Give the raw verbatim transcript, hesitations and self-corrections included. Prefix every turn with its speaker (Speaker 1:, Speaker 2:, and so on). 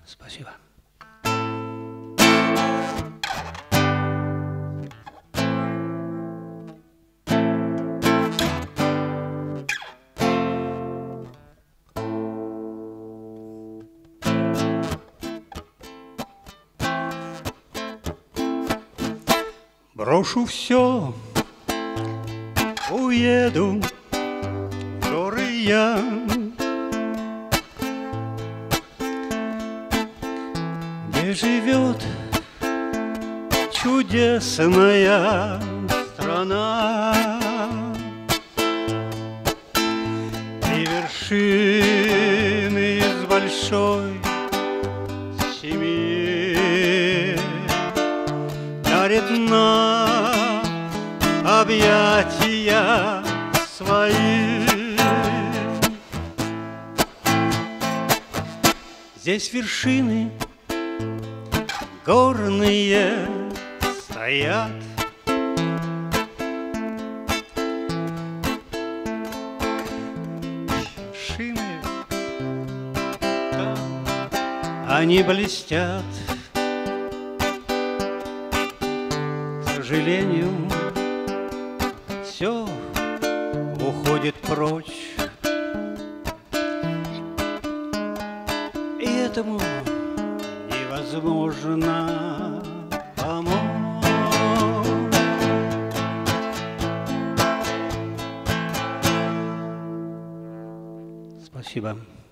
Speaker 1: Спасибо. Брошу все, уеду в горы я, где живет чудесная страна, и вершины из большой семьи дарит нам объятия свои. Здесь вершины горные стоят, вершины там, они блестят. К сожалению, все уходит прочь, и этому невозможно помочь. Спасибо.